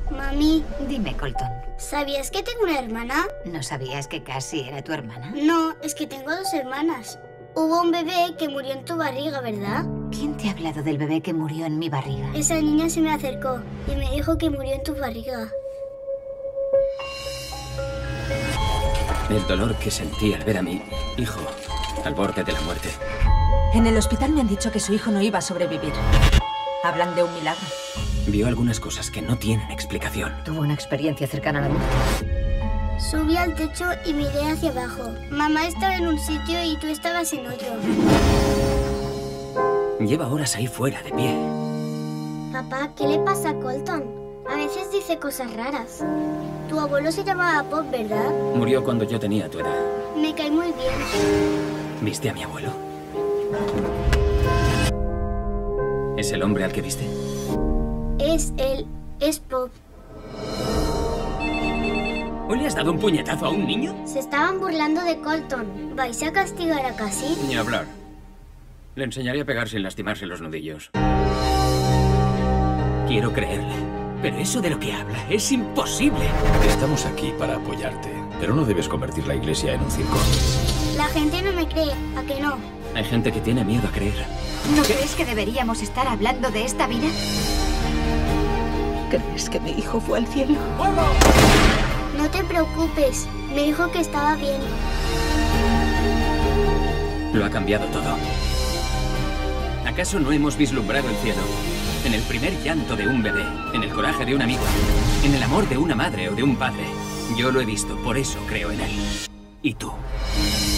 Mami, Dime, Colton, ¿sabías que tengo una hermana? ¿no sabías que Cassie era tu hermana? No, es que tengo dos hermanas. Hubo un bebé que murió en tu barriga, ¿verdad? ¿Quién te ha hablado del bebé que murió en mi barriga? Esa niña se me acercó y me dijo que murió en tu barriga. El dolor que sentí al ver a mi hijo al borde de la muerte. En el hospital me han dicho que su hijo no iba a sobrevivir. Hablan de un milagro. Vio algunas cosas que no tienen explicación. Tuvo una experiencia cercana a la muerte. Subí al techo y miré hacia abajo. Mamá estaba en un sitio y tú estabas en otro. Lleva horas ahí fuera, de pie. Papá, ¿qué le pasa a Colton? A veces dice cosas raras. Tu abuelo se llamaba Pop, ¿verdad? Murió cuando yo tenía tu edad. Me cae muy bien. ¿Viste a mi abuelo? ¿Es el hombre al que viste? Es él. Es Pop. ¿Hoy le has dado un puñetazo a un niño? Se estaban burlando de Colton. ¿Vais a castigar a Cassie? Ni hablar. Le enseñaré a pegar sin lastimarse los nudillos. Quiero creerle, pero eso de lo que habla es imposible. Estamos aquí para apoyarte, pero no debes convertir la iglesia en un circo. La gente no me cree, ¿a que no? Hay gente que tiene miedo a creer. ¿No crees que deberíamos estar hablando de esta vida? ¿Crees que mi hijo fue al cielo? No te preocupes. Me dijo que estaba bien. Lo ha cambiado todo. ¿Acaso no hemos vislumbrado el cielo? En el primer llanto de un bebé, en el coraje de un amigo, en el amor de una madre o de un padre. Yo lo he visto, por eso creo en él. ¿Y tú?